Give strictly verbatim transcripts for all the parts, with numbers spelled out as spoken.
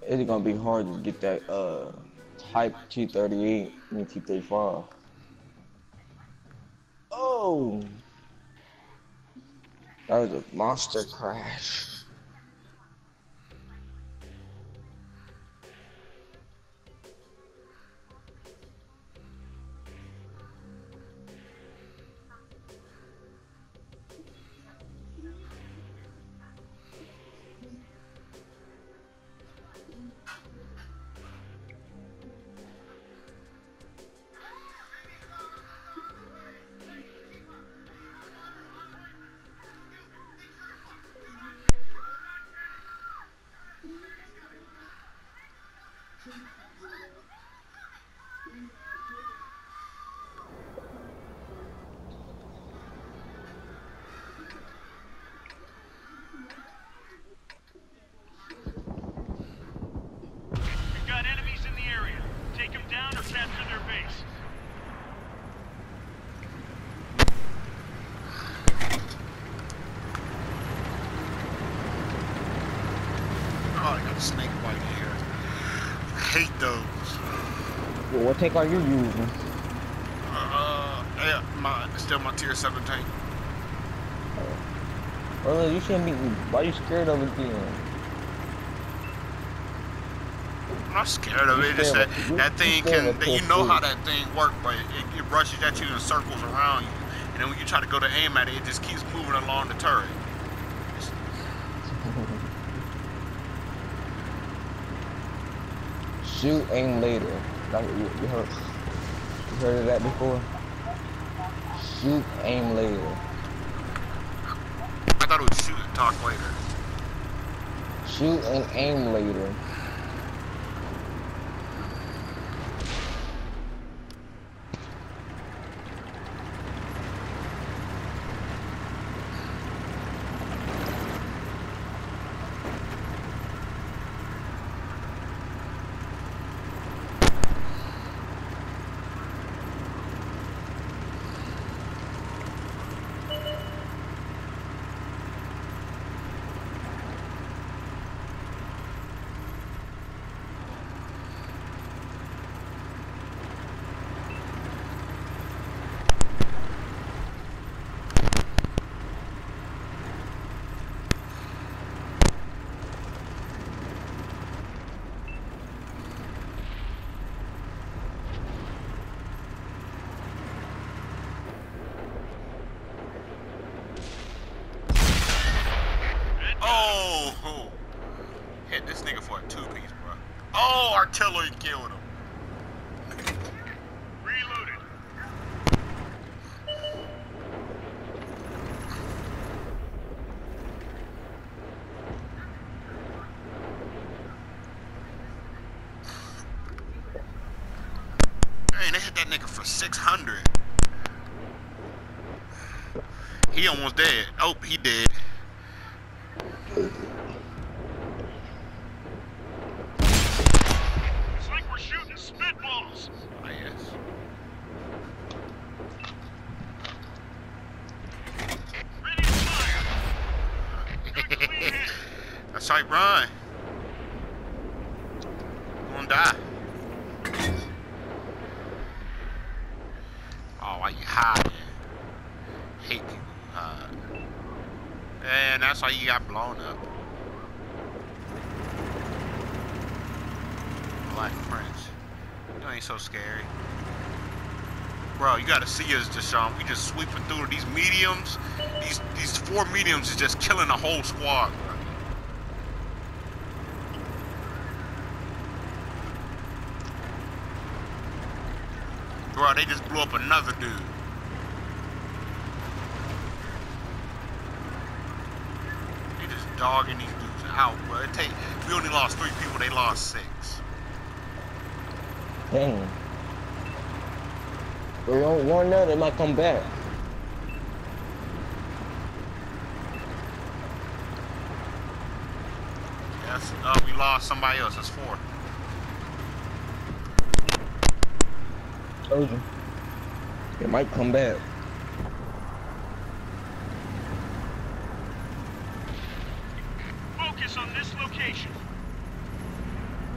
it's gonna be hard to get that uh Type T thirty-eight and T thirty-five. Oh, that was a monster crash. We've got enemies in the area. Take them down or capture their base. Oh, I got a snake bite here. I hate those. Well, what tank are you using? Uh, yeah, my still my tier seven tank. Well, you shouldn't be. Why you scared of it then? I'm not scared of it. Just that that thing can. That you know how that thing works, but it, it rushes at you and circles around you, and then when you try to go to aim at it, it just keeps moving along the turret. It's, Shoot, aim later. Like you, you heard, you heard of that before? Shoot, aim later. I thought it was shoot and talk later. Shoot and aim later. Oh, hit this nigga for a two piece, bro. Oh, artillery killed him. Reloaded. Man, they hit that nigga for six hundred. He almost dead. Oh, he dead. It's like we're shooting spitballs. Oh, yes. Ready to fire. Good clean hit. That's right, run. You gonna die. Oh, why you hiding? Hate people who hide. And that's why you got blown up. Black Prince. You ain't so scary. Bro, you gotta see us, Deshaun. We just sweeping through these mediums. These these four mediums is just killing the whole squad, bro. Bro, they just blew up another dude. They just dogging these dudes out, bro. It take, we only lost three people, they lost six. Dang. We don't warn them, they might come back. Yes, uh, we lost somebody else, that's four. Told you. They might come back. Focus on this location.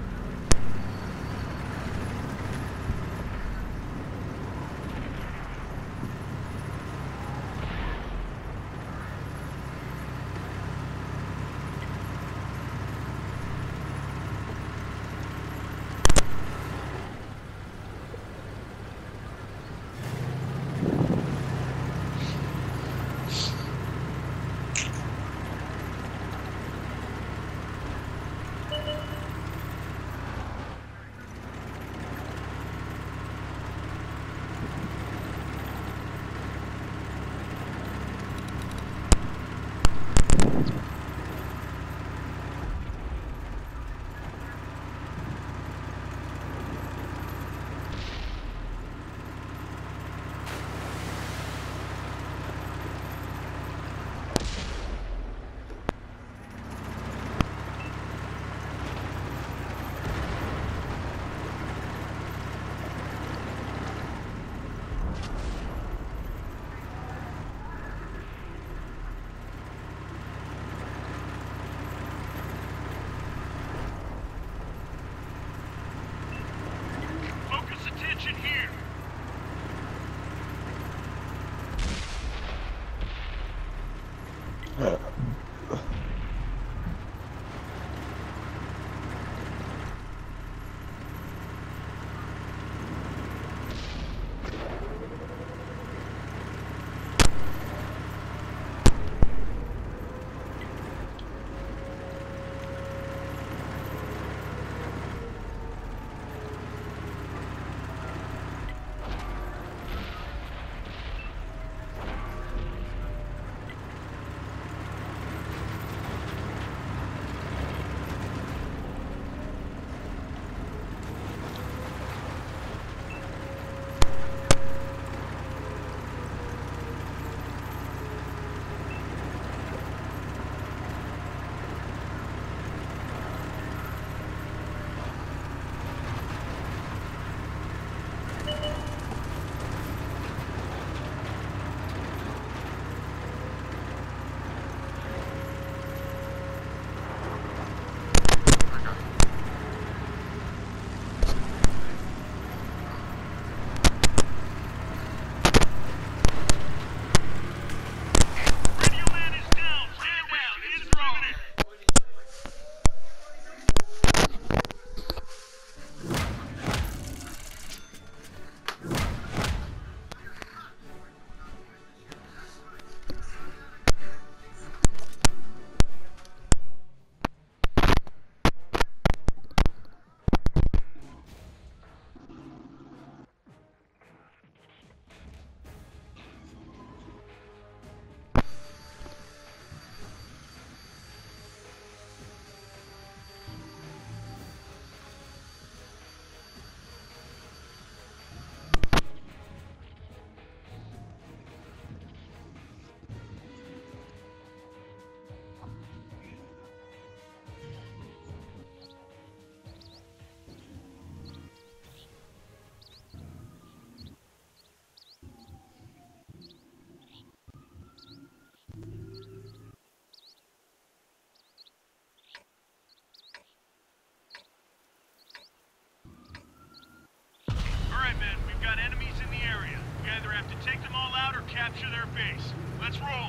all out or capture their base. Let's roll.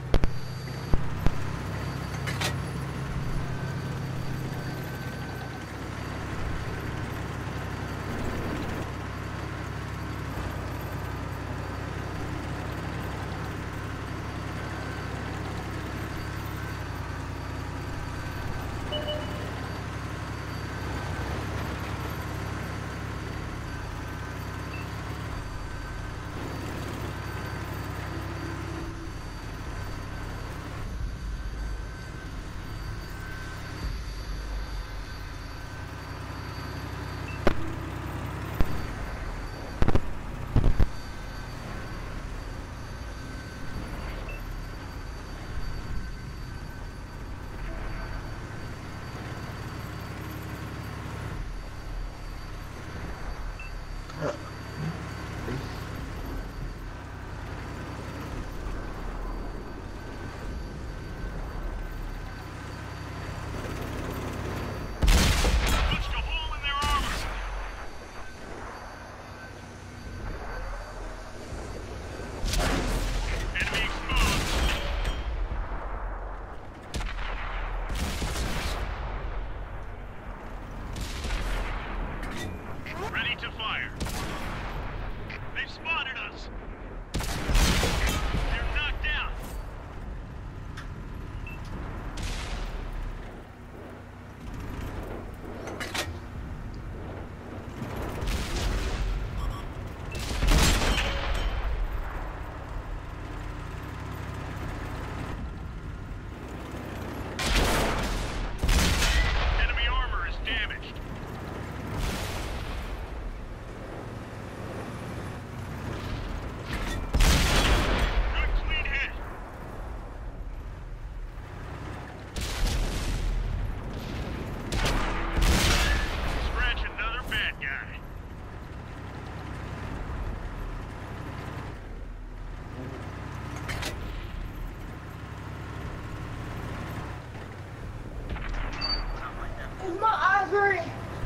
Is my eyes green?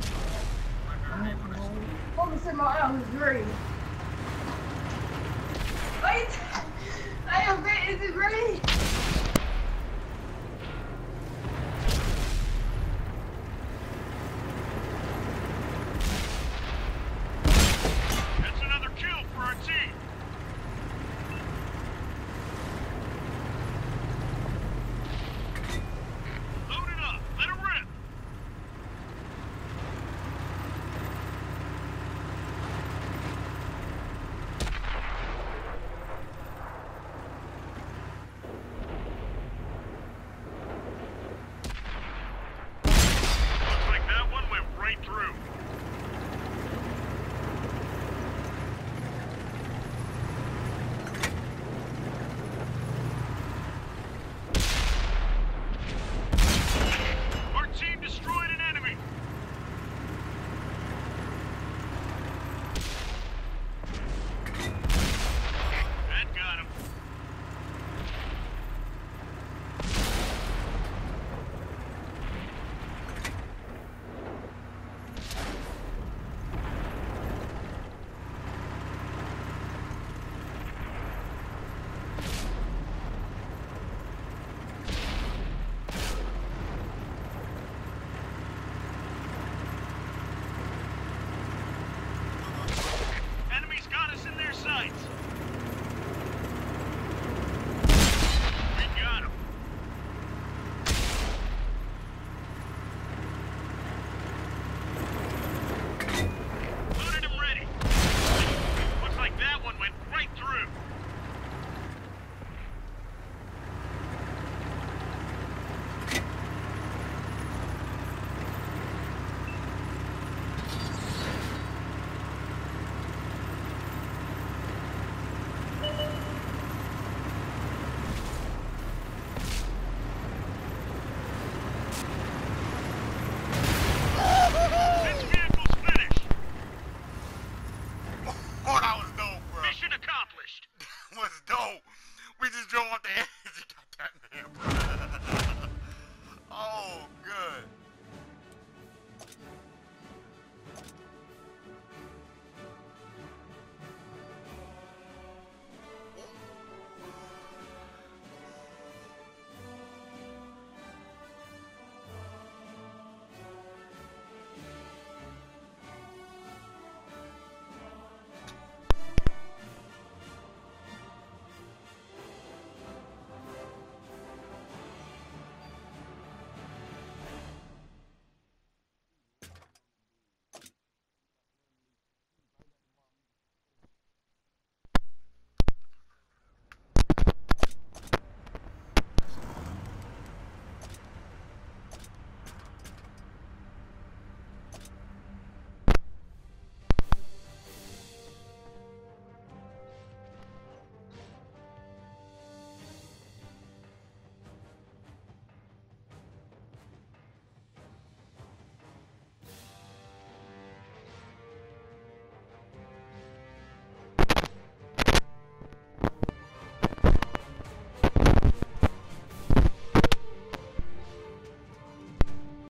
Let me see my eyes green. Wait! I am green. Is it green?